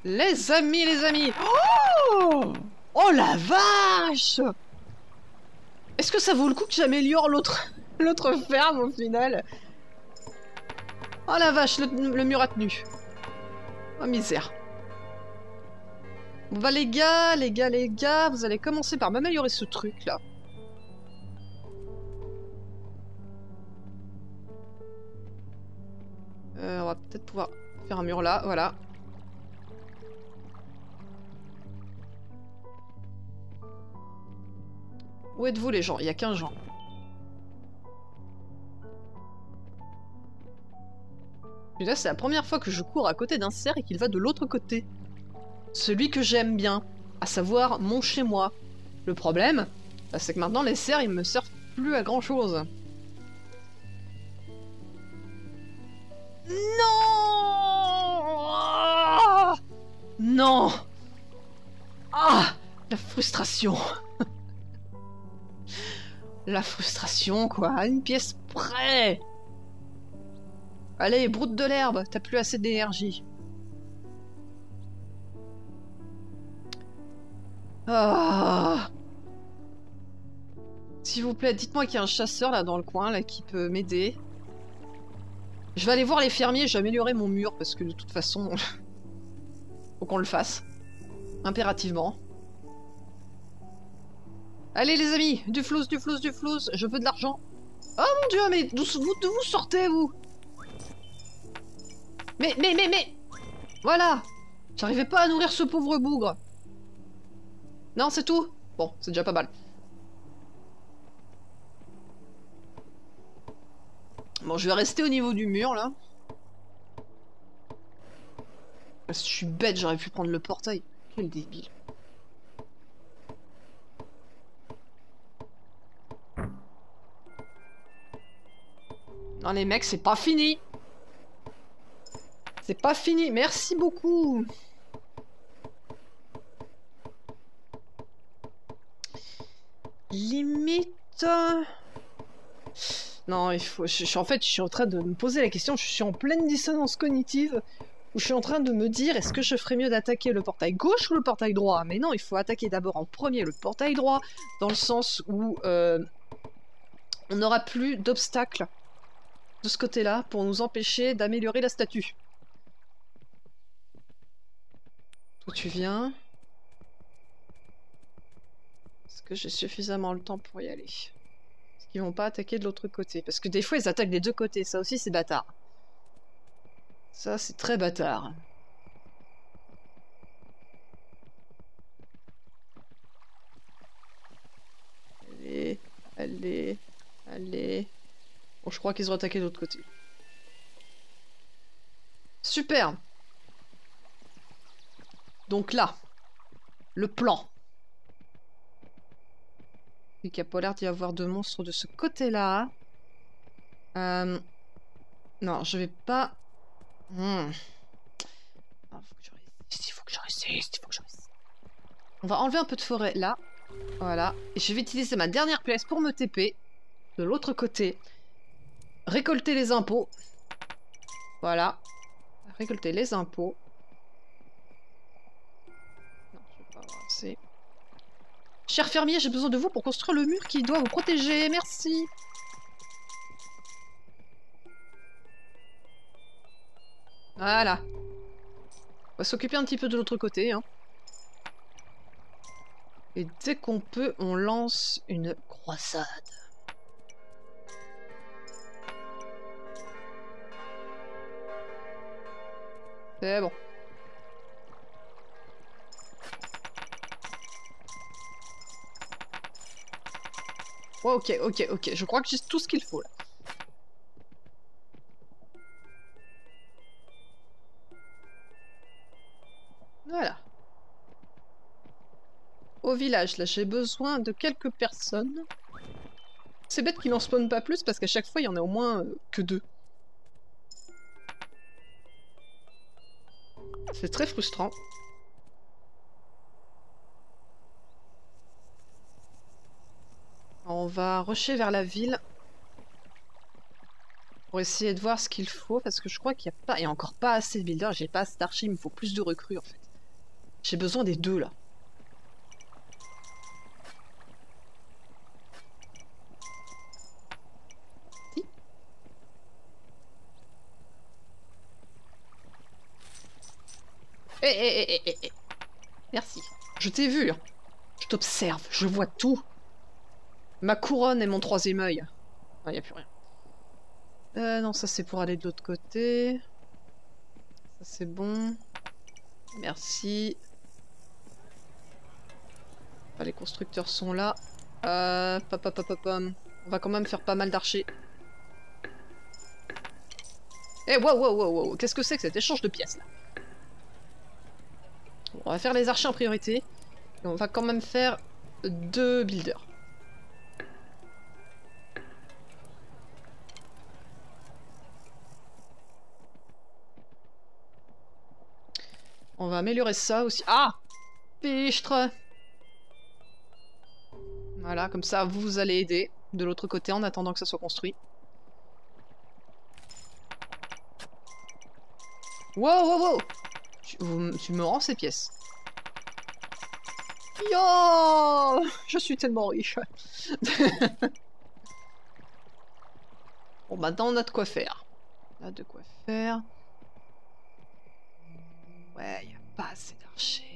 Les amis, les amis. Oh, oh la vache. Est-ce que ça vaut le coup que j'améliore l'autre ferme au final? Oh la vache, le mur a tenu. Oh misère. Bon bah les gars, vous allez commencer par m'améliorer ce truc là. On va peut-être pouvoir faire un mur là, voilà. Où êtes-vous les gens? Il y a 15 gens. Et là c'est la première fois que je cours à côté d'un cerf et qu'il va de l'autre côté. Celui que j'aime bien, à savoir mon chez-moi. Le problème, bah, c'est que maintenant les cerfs ils me servent plus à grand chose. Non! Non! Ah! La frustration! La frustration, quoi, à une pièce près! Allez, broute de l'herbe, t'as plus assez d'énergie. Ah! S'il vous plaît, dites-moi qu'il y a un chasseur là dans le coin là qui peut m'aider. Je vais aller voir les fermiers, je vais améliorer mon mur parce que de toute façon, faut qu'on le fasse. Impérativement. Allez les amis, du flouze, je veux de l'argent. Oh mon dieu, mais d'où vous sortez vous? Mais voilà. J'arrivais pas à nourrir ce pauvre bougre. Non, c'est tout? Bon, c'est déjà pas mal. Bon, je vais rester au niveau du mur, là. Je suis bête, j'aurais pu prendre le portail. Quel débile. Non, les mecs, c'est pas fini. C'est pas fini. Merci beaucoup. Limite... Non, il faut. En fait, je suis en train de me poser la question. Je suis en pleine dissonance cognitive où je suis en train de me dire est-ce que je ferais mieux d'attaquer le portail gauche ou le portail droit? Mais non, il faut attaquer d'abord en premier le portail droit, dans le sens où on n'aura plus d'obstacles de ce côté-là pour nous empêcher d'améliorer la statue. Toi, tu viens. Est-ce que j'ai suffisamment le temps pour y aller? Ils vont pas attaquer de l'autre côté. Parce que des fois, ils attaquent des deux côtés. Ça aussi, c'est bâtard. Ça, c'est très bâtard. Allez, allez, allez. Bon, je crois qu'ils ont attaqué de l'autre côté. Super. Donc là, le plan. Il n'y a pas l'air d'y avoir de monstres de ce côté-là. Non, je vais pas... Il faut que je résiste. On va enlever un peu de forêt là. Voilà. Et je vais utiliser ma dernière pièce pour me TP. De l'autre côté. Récolter les impôts. Voilà. Récolter les impôts. Non, je vais pas avancer. Cher fermier, j'ai besoin de vous pour construire le mur qui doit vous protéger. Merci. Voilà. On va s'occuper un petit peu de l'autre côté. Hein. Et dès qu'on peut, on lance une croisade. C'est bon. Oh, ok. Je crois que j'ai tout ce qu'il faut là. Voilà. Au village, là, j'ai besoin de quelques personnes. C'est bête qu'il n'en spawn pas plus parce qu'à chaque fois, il y en a au moins que 2. C'est très frustrant. On va rusher vers la ville pour essayer de voir ce qu'il faut parce que je crois qu'il n'y a pas, il y a encore pas assez de builders, j'ai pas assez d'archi, il me faut plus de recrues en fait. J'ai besoin des deux là. Si. Eh. Merci. Je t'ai vu. Je t'observe. Je vois tout. Ma couronne et mon troisième œil. Ah, y a plus rien. Non, ça c'est pour aller de l'autre côté. Ça c'est bon. Merci. Ah, les constructeurs sont là. On va quand même faire pas mal d'archers. Eh, wow. Qu'est-ce que c'est que cet échange de pièces là? Bon, on va faire les archers en priorité. Et on va quand même faire 2 builders. On va améliorer ça aussi. Ah! Pichtre! Voilà, comme ça vous allez aider de l'autre côté en attendant que ça soit construit. Wow! Tu me rends ces pièces. Yo! Je suis tellement riche. Bon, maintenant on a de quoi faire. On a de quoi faire. Ouais, y a pas assez d'archers.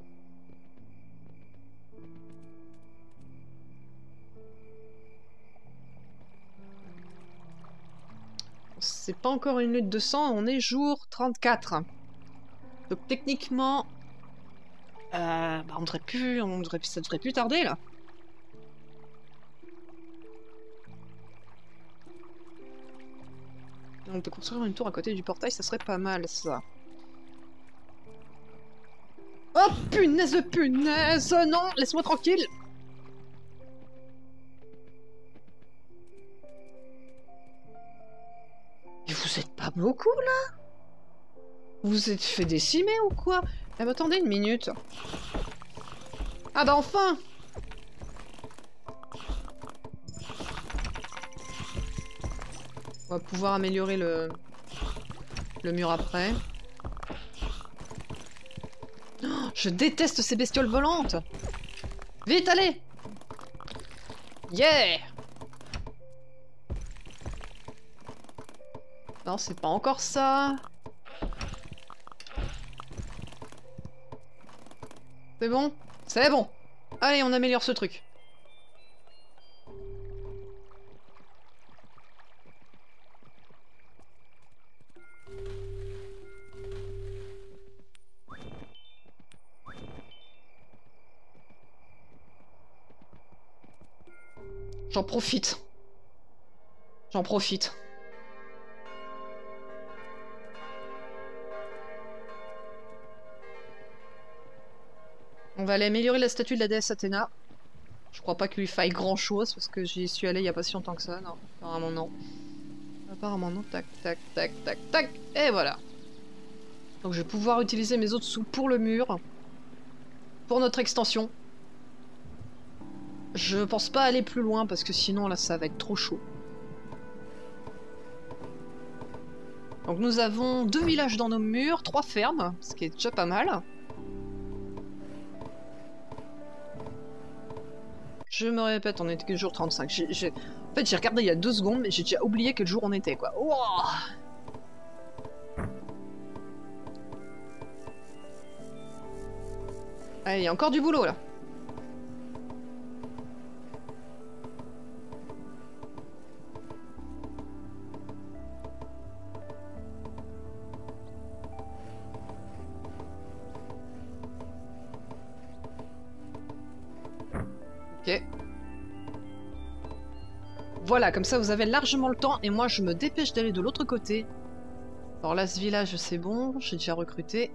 C'est pas encore une lutte de sang, on est jour 34. Donc techniquement... bah ça devrait plus tarder là. On peut construire une tour à côté du portail, ça serait pas mal ça. Oh punaise de punaise! Non, laisse-moi tranquille! Mais vous êtes pas beaucoup là? Vous êtes fait décimer ou quoi? Eh bah attendez une minute. Ah bah enfin! On va pouvoir améliorer le mur après. Oh, je déteste ces bestioles volantes! Vite, allez! Yeah! Non, c'est pas encore ça. C'est bon? C'est bon! Allez, on améliore ce truc. J'en profite. J'en profite. On va aller améliorer la statue de la déesse Athéna. Je crois pas qu'il lui faille grand chose parce que j'y suis allé il y a pas si longtemps que ça. Non, apparemment non. Apparemment non. Tac. Et voilà. Donc je vais pouvoir utiliser mes autres sous pour le mur. Pour notre extension. Je pense pas aller plus loin parce que sinon là ça va être trop chaud. Donc nous avons 2 villages dans nos murs, 3 fermes, ce qui est déjà pas mal. Je me répète, on était que le jour 35. En fait j'ai regardé il y a 2 secondes mais j'ai déjà oublié quel jour on était quoi. Wow. Allez, il y a encore du boulot là. Ok. Voilà, comme ça vous avez largement le temps et moi je me dépêche d'aller de l'autre côté. Alors là ce village c'est bon, j'ai déjà recruté.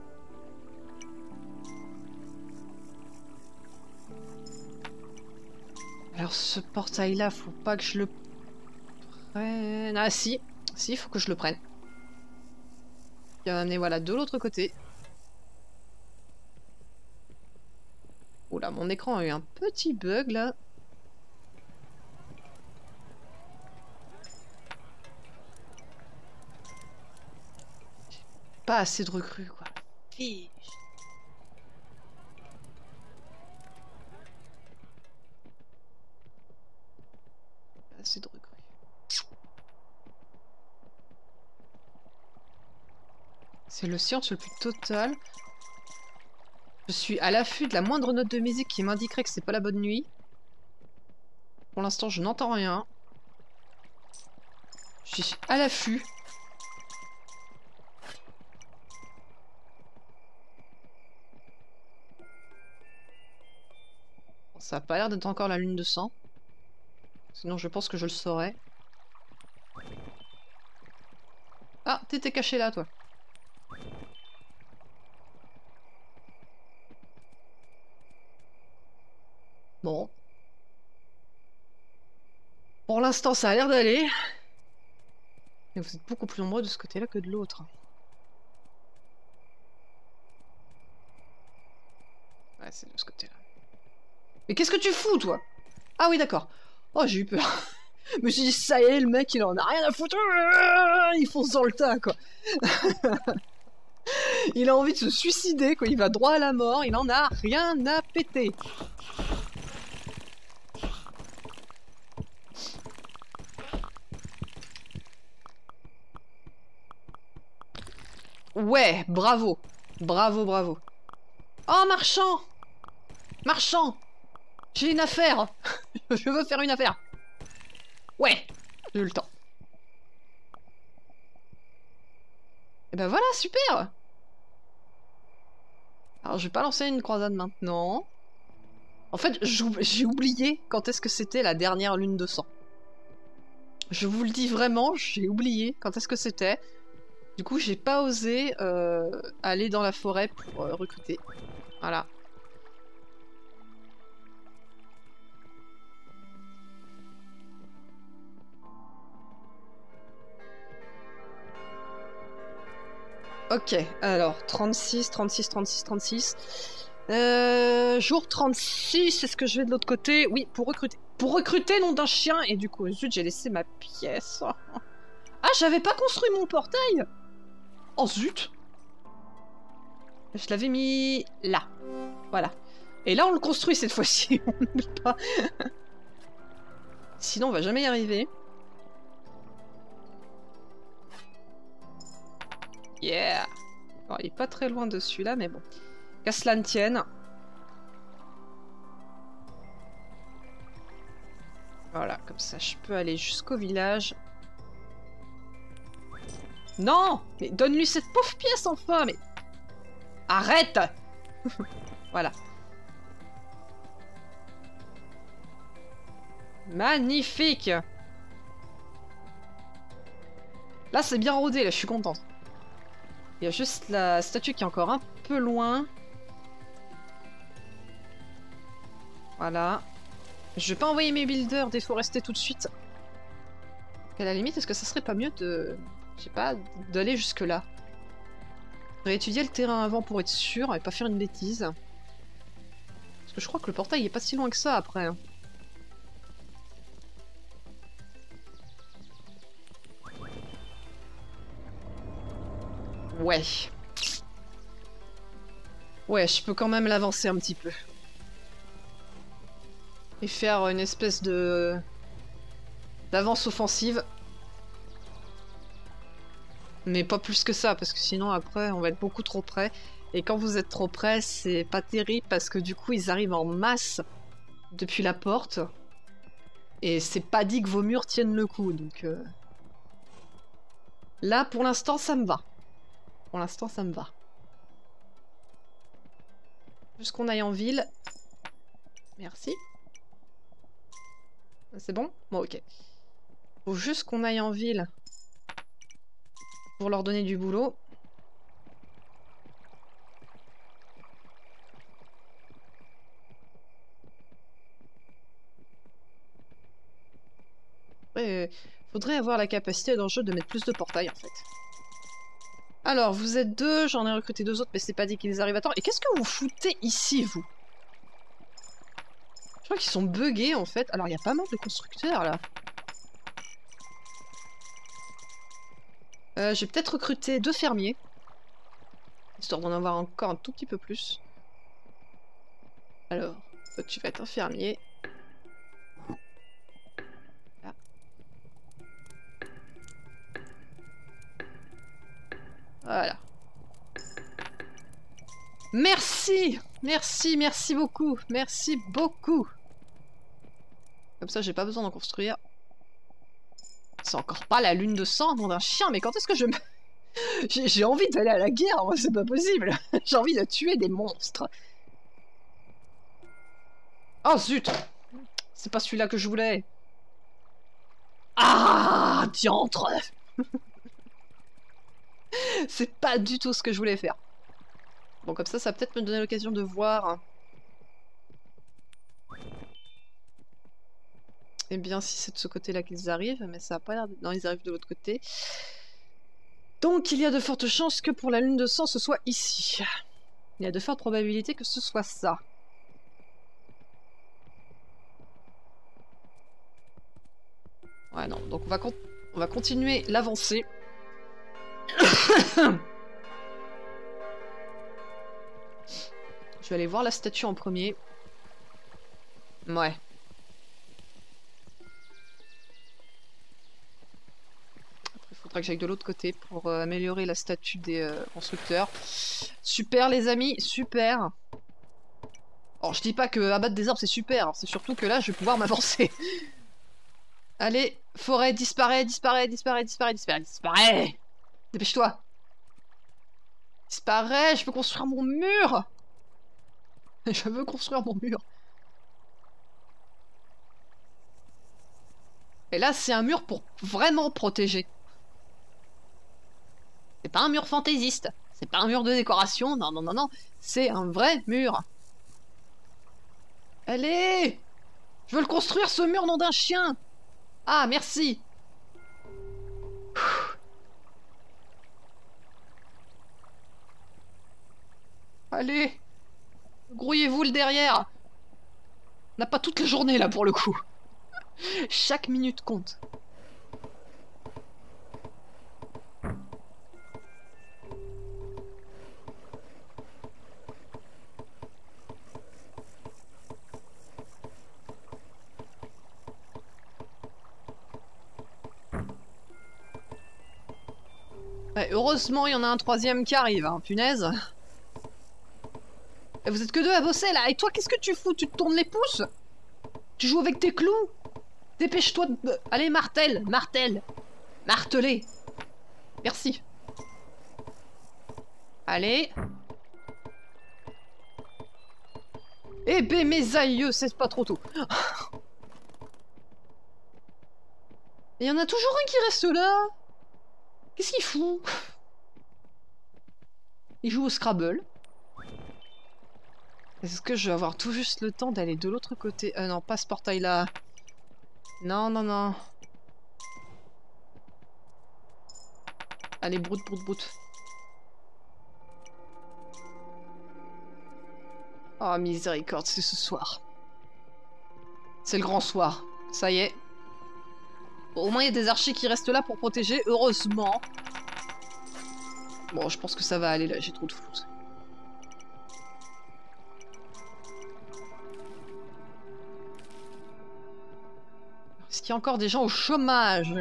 Alors ce portail là, faut pas que je le prenne... Ah si, faut que je le prenne. Il va m'amener voilà de l'autre côté. Oula, mon écran a eu un petit bug là. Pas assez de recrues quoi. Fiche. assez de recrues. C'est le silence le plus total. Je suis à l'affût de la moindre note de musique qui m'indiquerait que c'est pas la bonne nuit. Pour l'instant, je n'entends rien. Je suis à l'affût. Ça a pas l'air d'être encore la lune de sang. Sinon, je pense que je le saurais. Ah, t'étais caché là, toi. Bon. Pour l'instant, ça a l'air d'aller. Mais vous êtes beaucoup plus nombreux de ce côté-là que de l'autre. Ouais, c'est de ce côté-là. Mais qu'est-ce que tu fous, toi? Ah oui, d'accord. Oh, j'ai eu peur. Je me suis dit, ça y est, le mec, il en a rien à foutre. Il fonce dans le tas, quoi. Il a envie de se suicider, quoi. Il va droit à la mort. Il en a rien à péter. Ouais, bravo. Bravo, bravo. Oh, marchand! Marchand! J'ai une affaire! Je veux faire une affaire! Ouais! J'ai eu le temps. Et ben voilà, super! Alors, je vais pas lancer une croisade maintenant. En fait, j'ai oublié quand est-ce que c'était la dernière lune de sang. Je vous le dis vraiment, j'ai oublié quand est-ce que c'était. Du coup, j'ai pas osé aller dans la forêt pour recruter. Voilà. Ok, alors 36, 36, 36, 36. Jour 36, est-ce que je vais de l'autre côté? Oui, pour recruter. Pour recruter, nom d'un chien. Et du coup, zut, j'ai laissé ma pièce. Ah, j'avais pas construit mon portail! Oh zut! Je l'avais mis là. Voilà. Et là, on le construit cette fois-ci. On n'oublie pas. Sinon, on va jamais y arriver. Yeah! Alors, il est pas très loin de celui-là, mais bon. Qu'à cela ne tienne. Voilà, comme ça, je peux aller jusqu'au village. Non! Mais donne-lui cette pauvre pièce, enfin! Mais... Arrête! Voilà. Magnifique! Là, c'est bien rodé, là, je suis contente. Il y a juste la statue qui est encore un peu loin. Voilà. Je vais pas envoyer mes builders déforester tout de suite. À la limite, est-ce que ça serait pas mieux de... Je sais pas, d'aller jusque là? J'aurais étudié le terrain avant pour être sûr et pas faire une bêtise. Parce que je crois que le portail est pas si loin que ça après. Hein. Ouais. Ouais, je peux quand même l'avancer un petit peu. Et faire une espèce de... d'avance offensive. Mais pas plus que ça, parce que sinon après on va être beaucoup trop près. Et quand vous êtes trop près, c'est pas terrible parce que du coup ils arrivent en masse depuis la porte. Et c'est pas dit que vos murs tiennent le coup, donc... Là, pour l'instant, ça me va. Pour l'instant, ça me va. Juste qu'on aille en ville. Merci. C'est bon? Bon, ok. Faut juste qu'on aille en ville pour leur donner du boulot. Après, faudrait avoir la capacité dans le jeu de mettre plus de portails en fait. Alors, vous êtes deux, j'en ai recruté deux autres, mais c'est pas dit qu'ils arrivent à temps. Et qu'est-ce que vous foutez ici, vous? Je crois qu'ils sont buggés en fait. Alors, il y a pas mal de constructeurs là. J'ai peut-être recruté deux fermiers. Histoire d'en avoir encore un tout petit peu plus. Alors, toi tu vas être un fermier. Là. Merci! Merci, merci beaucoup. Merci beaucoup. Comme ça, j'ai pas besoin d'en construire. C'est encore pas la lune de sang, nom d'un chien, mais quand est-ce que je me... J'ai envie d'aller à la guerre, moi, c'est pas possible. J'ai envie de tuer des monstres. Oh zut! C'est pas celui-là que je voulais. Ah, diantre! C'est pas du tout ce que je voulais faire. Bon, comme ça va peut-être me donner l'occasion de voir... Eh bien, si c'est de ce côté-là qu'ils arrivent, mais ça a pas l'air... Non, ils arrivent de l'autre côté. Donc, il y a de fortes chances que pour la lune de sang, ce soit ici. Il y a de fortes probabilités que ce soit ça. Ouais, non. Donc, on va continuer l'avancée. Je vais aller voir la statue en premier. Ouais. Après, il faudra que j'aille de l'autre côté pour améliorer la statue des constructeurs. Super, les amis, super. Alors, je dis pas que abattre des arbres, c'est super. C'est surtout que là, je vais pouvoir m'avancer. Allez, forêt, disparaît, disparaît, disparaît, disparaît, disparaît, disparaît. Dépêche-toi. Disparaît, je veux construire mon mur. Je veux construire mon mur. Et là, c'est un mur pour vraiment protéger. C'est pas un mur fantaisiste. C'est pas un mur de décoration. Non, non, non, non. C'est un vrai mur. Allez! Je veux le construire, ce mur, nom d'un chien. Ah, merci. Allez. Grouillez-vous le derrière. On n'a pas toute la journée, là, pour le coup. Chaque minute compte. Ouais, heureusement, il y en a un troisième qui arrive, hein, punaise. Et vous êtes que deux à bosser, là. Et toi, qu'est-ce que tu fous? Tu te tournes les pouces? Tu joues avec tes clous? Dépêche-toi de... Allez, martèle, martèle. Martelez. Merci. Allez. Eh ben, mes aïeux, c'est pas trop tôt. Il y en a toujours un qui reste là. Qu'est-ce qu'il fout? Il joue au Scrabble. Est-ce que je vais avoir tout juste le temps d'aller de l'autre côté? Non, pas ce portail-là. Non, non, non. Allez, broute, broute, broute. Oh, miséricorde, c'est ce soir. C'est le grand soir. Ça y est. Au moins, il y a des archers qui restent là pour protéger, heureusement. Bon, je pense que ça va aller, là, j'ai trop de flou. Est-ce qu'il y a encore des gens au chômage?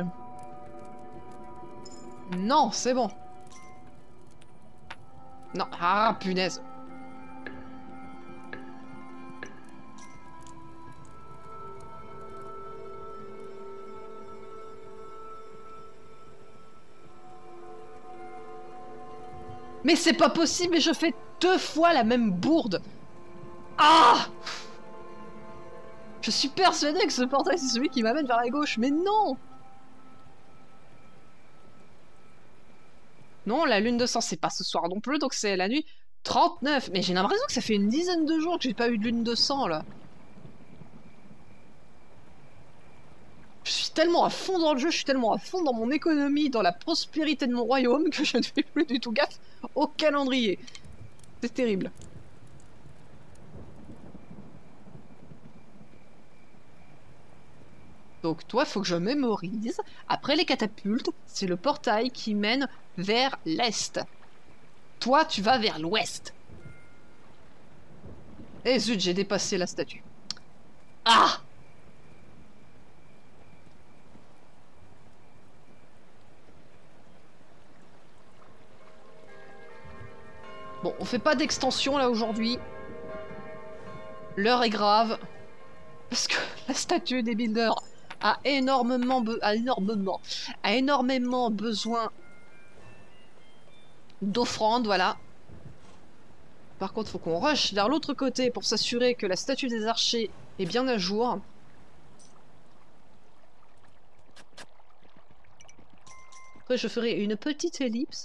Non, c'est bon. Non, ah, punaise. Mais c'est pas possible, et je fais 2 fois la même bourde. Ah! Je suis persuadé que ce portail c'est celui qui m'amène vers la gauche, mais non! Non, la lune de sang c'est pas ce soir non plus, donc c'est la nuit 39. Mais j'ai l'impression que ça fait une dizaine de jours que j'ai pas eu de lune de sang là. Je suis tellement à fond dans le jeu, je suis tellement à fond dans mon économie, dans la prospérité de mon royaume que je ne fais plus du tout gaffe au calendrier. C'est terrible. Donc toi, faut que je mémorise. Après les catapultes, c'est le portail qui mène vers l'est. Toi, tu vas vers l'ouest. Eh zut, j'ai dépassé la statue. Ah! Bon, on fait pas d'extension là aujourd'hui. L'heure est grave. Parce que la statue des builders a énormément besoin d'offrandes, voilà. Par contre, faut qu'on rush vers l'autre côté pour s'assurer que la statue des archers est bien à jour. Après, je ferai une petite ellipse.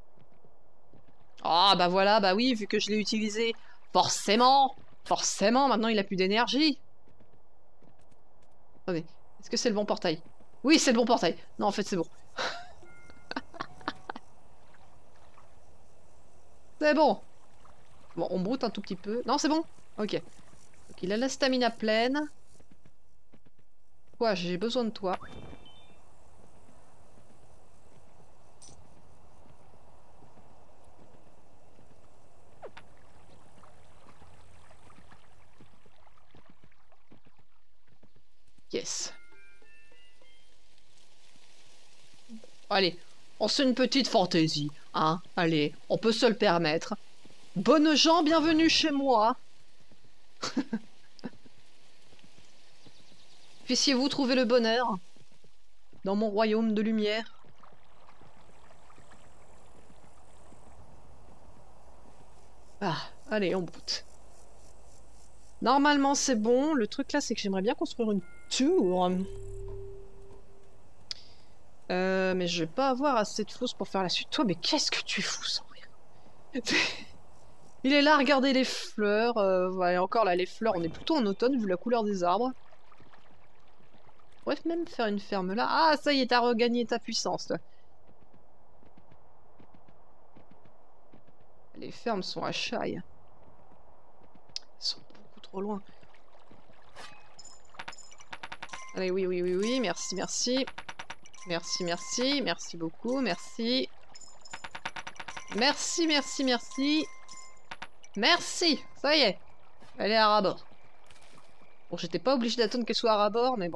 Ah, bah voilà, bah oui, vu que je l'ai utilisé, forcément, maintenant il a plus d'énergie. Attendez, est-ce que c'est le bon portail? Oui, c'est le bon portail. Non, en fait, c'est bon. C'est bon. Bon, on broute un tout petit peu. Non, c'est bon. Ok. Donc, il a la stamina pleine. Quoi, j'ai besoin de toi. Yes. Allez, on se fait une petite fantaisie, hein. Allez, on peut se le permettre. Bonnes gens, bienvenue chez moi. Puissiez-vous trouver le bonheur dans mon royaume de lumière. Ah, allez, on broute. Normalement, c'est bon. Le truc là, c'est que j'aimerais bien construire une tour. Mais je vais pas avoir assez de flouze pour faire la suite. Toi, mais qu'est-ce que tu fous sans rien? Il est là, regardez les fleurs. Ouais, encore là, les fleurs, on est plutôt en automne vu la couleur des arbres. Bref, même faire une ferme là. Ah, ça y est, t'as regagné ta puissance, toi. Les fermes sont à Chaille. Elles sont beaucoup trop loin. Allez, oui, oui, oui, oui, merci, merci. Merci, merci, merci beaucoup, merci. Merci, merci, merci. Merci, ça y est. Elle est à ras-bord. Bon, j'étais pas obligée d'attendre qu'elle soit à ras-bord, mais bon.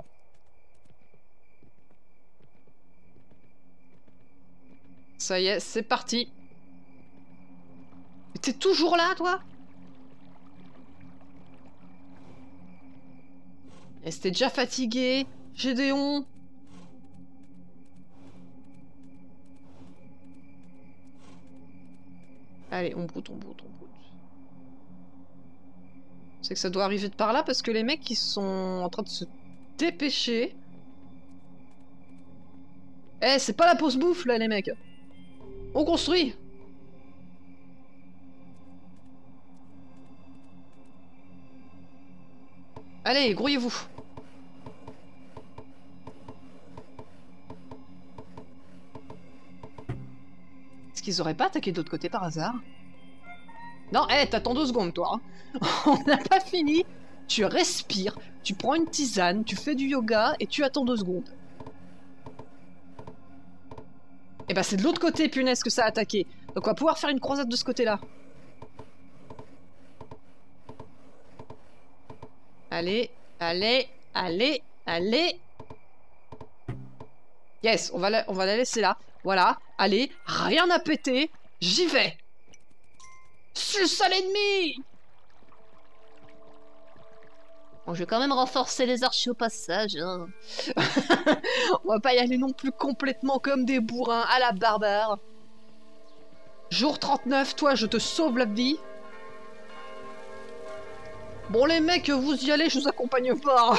Ça y est, c'est parti. Mais t'es toujours là, toi? Et c'était déjà fatigué. Gédéon. Allez, on broute, on broute, on broute. C'est que ça doit arriver de par là parce que les mecs, ils sont en train de se dépêcher. Eh, c'est pas la pause bouffe, là, les mecs. On construit. Allez, grouillez-vous. Est-ce qu'ils auraient pas attaqué de l'autre côté par hasard? Non, hé, t'attends 2 secondes, toi. Hein. On n'a pas fini. Tu respires, tu prends une tisane, tu fais du yoga et tu attends 2 secondes. Et bah c'est de l'autre côté, punaise, que ça a attaqué. Donc on va pouvoir faire une croisade de ce côté-là. Allez, allez, allez, allez. Yes, on va la laisser là. Voilà, allez, rien à péter. J'y vais. Suce à l'ennemi. Bon, je vais quand même renforcer les archers au passage. Hein. On va pas y aller non plus complètement comme des bourrins à la barbare. Jour 39, toi, je te sauve la vie. Bon, les mecs, vous y allez, je vous accompagne pas.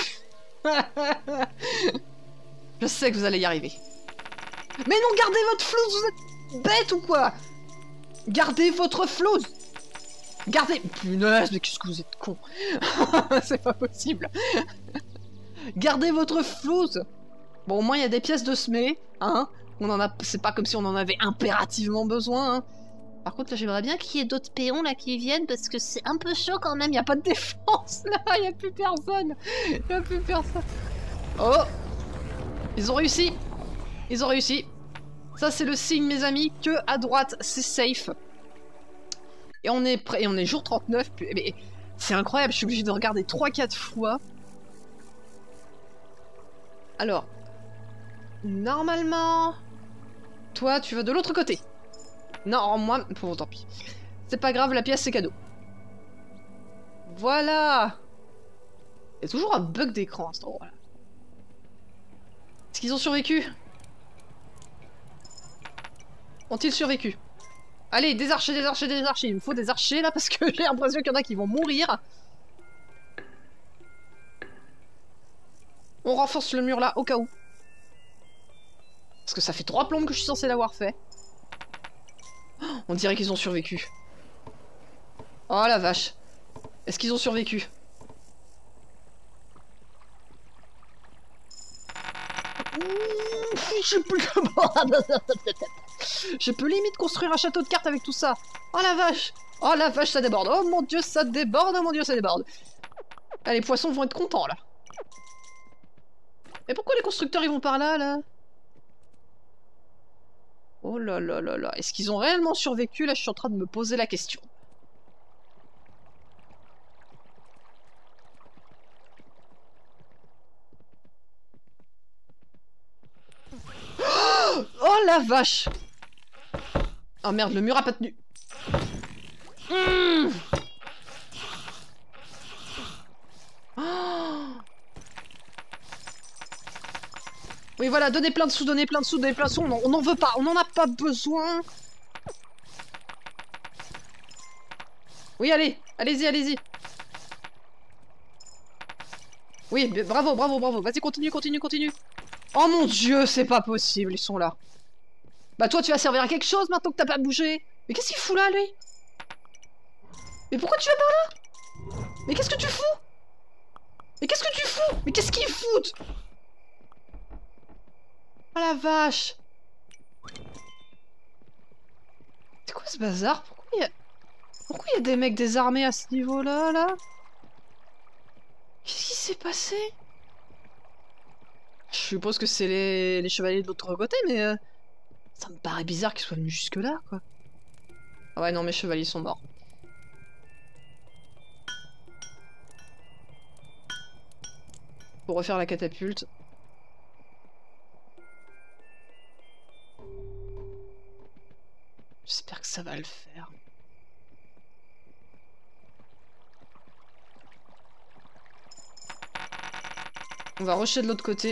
Je sais que vous allez y arriver. Mais non, gardez votre flouze, vous êtes bête ou quoi? Gardez votre flouze. Gardez... Punaise, mais qu'est-ce que vous êtes con. C'est pas possible. Gardez votre flouze. Bon, au moins, il y a des pièces de semée, hein. On en a... C'est pas comme si on en avait impérativement besoin, hein. Par contre, là, j'aimerais bien qu'il y ait d'autres péons, là, qui viennent, parce que c'est un peu chaud, quand même. Il n'y a pas de défense, là. Il n'y a plus personne. Il n'y a plus personne. Oh. Ils ont réussi. Ils ont réussi. Ça, c'est le signe, mes amis, que à droite, c'est safe. Et on est prêt, et on est jour 39. Mais c'est incroyable, je suis obligée de regarder 3-4 fois. Alors, normalement, toi, tu vas de l'autre côté. Non, moi, bon, tant pis. C'est pas grave, la pièce c'est cadeau. Voilà. Il y a toujours un bug d'écran à cet endroit-là. Est-ce qu'ils ont survécu? Ont-ils survécu? Allez, des archers, des archers, des archers. Il me faut des archers là parce que j'ai l'impression qu'il y en a qui vont mourir. On renforce le mur là au cas où. Parce que ça fait 3 plombes que je suis censé l'avoir fait. Oh, on dirait qu'ils ont survécu. Oh la vache. Est-ce qu'ils ont survécu? Je sais plus comment. Je peux limite construire un château de cartes avec tout ça. Oh la vache. Oh la vache, ça déborde. Oh mon dieu, ça déborde. Oh mon dieu, ça déborde. Ah, les poissons vont être contents là. Mais pourquoi les constructeurs ils vont par là, là? Oh là là là là. Est-ce qu'ils ont réellement survécu? Là, je suis en train de me poser la question. Oh la vache! Oh merde, le mur a pas tenu. Mmh. Oh. Oui voilà, donnez plein de sous, donnez plein de sous, donnez plein de sous, on n'en veut pas, on n'en a pas besoin. Oui allez, allez-y, allez-y. Oui, bravo, bravo, bravo, vas-y continue, continue, continue. Oh mon dieu, c'est pas possible, ils sont là. Bah toi tu vas servir à quelque chose maintenant que t'as pas bougé. Mais qu'est-ce qu'il fout là lui? Mais pourquoi tu vas par là? Mais qu'est-ce que tu fous? Mais qu'est-ce que tu fous? Mais qu'est-ce qu'ils foutent? Oh la vache! C'est quoi ce bazar? Pourquoi il y a des mecs désarmés à ce niveau-là, là? Qu'est-ce qui s'est passé? Je suppose que c'est les chevaliers de l'autre côté, mais ça me paraît bizarre qu'ils soient venus jusque-là, quoi. Ah ouais, non, mes chevaliers sont morts. Faut refaire la catapulte. J'espère que ça va le faire. On va rusher de l'autre côté.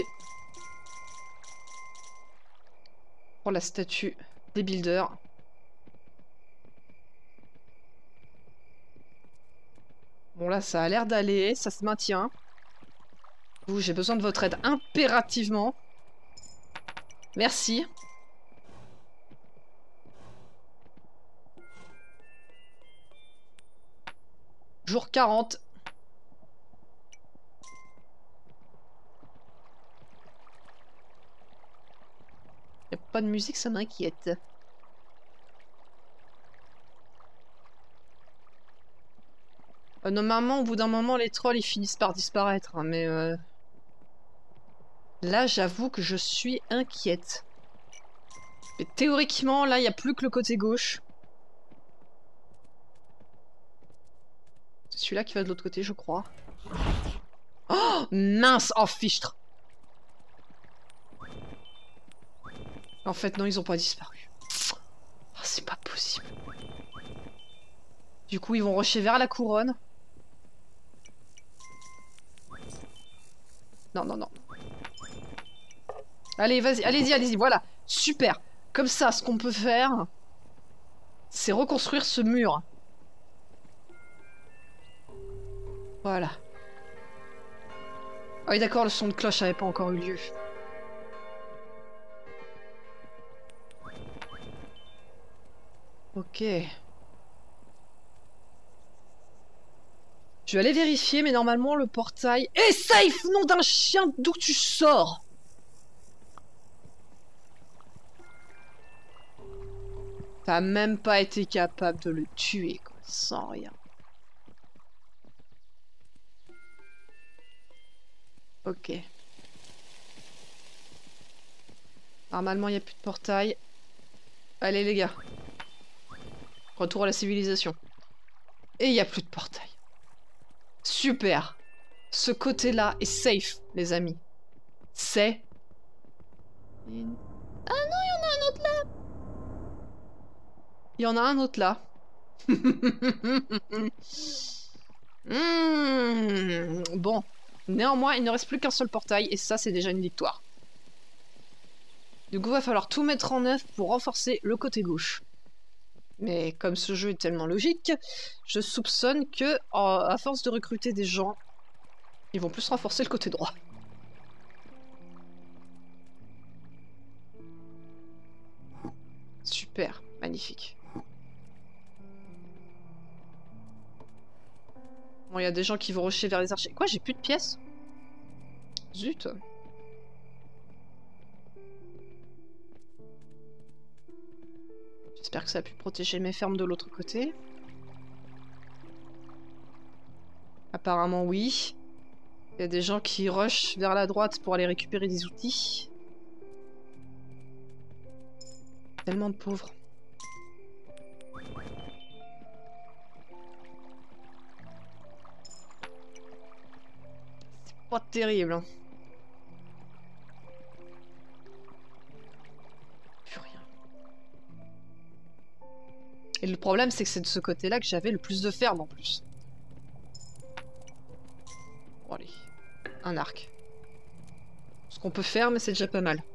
Pour la statue des builders. Bon là ça a l'air d'aller, ça se maintient. Vous, j'ai besoin de votre aide impérativement. Merci. Jour 40. Y'a pas de musique, ça m'inquiète. Normalement, au bout d'un moment, les trolls, ils finissent par disparaître. Hein, mais là, j'avoue que je suis inquiète. Mais théoriquement, là, il n'y a plus que le côté gauche. C'est celui-là qui va de l'autre côté, je crois. Oh, mince! Oh, fichtre! En fait, non, ils ont pas disparu. Oh, c'est pas possible. Du coup, ils vont rusher vers la couronne. Non, non, non. Allez, vas-y, allez-y, allez-y, voilà. Super. Comme ça, ce qu'on peut faire, c'est reconstruire ce mur. Voilà. Ah oui, d'accord, le son de cloche n'avait pas encore eu lieu. Ok. Je vais aller vérifier, mais normalement le portail est safe, nom d'un chien, d'où tu sors? T'as même pas été capable de le tuer, quoi, sans rien. Ok. Normalement, il n'y a plus de portail. Allez, les gars. Retour à la civilisation. Et il n'y a plus de portail. Super. Ce côté-là est safe, les amis. C'est... Ah non, il y en a un autre là. Il y en a un autre là. Bon. Néanmoins, il ne reste plus qu'un seul portail, et ça, c'est déjà une victoire. Du coup, il va falloir tout mettre en œuvre pour renforcer le côté gauche. Mais comme ce jeu est tellement logique, je soupçonne que, à force de recruter des gens, ils vont plus renforcer le côté droit. Super, magnifique. Bon, il y a des gens qui vont rusher vers les archers. Quoi, j'ai plus de pièces? Zut. J'espère que ça a pu protéger mes fermes de l'autre côté. Apparemment oui. Il y a des gens qui rushent vers la droite pour aller récupérer des outils. Tellement de pauvres. C'est pas terrible, hein. Plus rien. Et le problème, c'est que c'est de ce côté-là que j'avais le plus de fermes en plus. Bon, allez. Un arc. Ce qu'on peut faire, mais c'est déjà pas mal.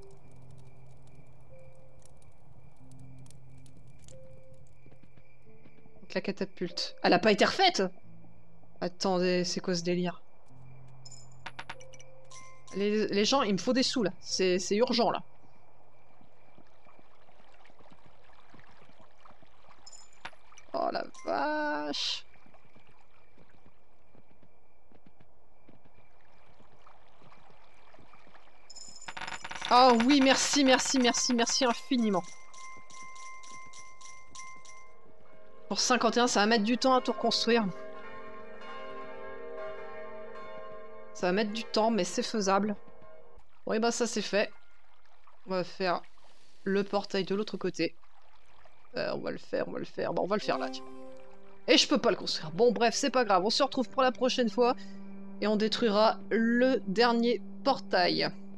Donc la catapulte. Elle a pas été refaite! Attendez, c'est quoi ce délire? Les gens, il me faut des sous là. C'est urgent là. Oh la vache! Oh oui, merci, merci, merci, merci infiniment. Pour 51, ça va mettre du temps à tout reconstruire. Ça va mettre du temps, mais c'est faisable. Bon, et bah ça c'est fait. On va faire le portail de l'autre côté. On va le faire, on va le faire. Bon, on va le faire là, tiens. Et je peux pas le construire. Bon, bref, c'est pas grave. On se retrouve pour la prochaine fois. Et on détruira le dernier portail.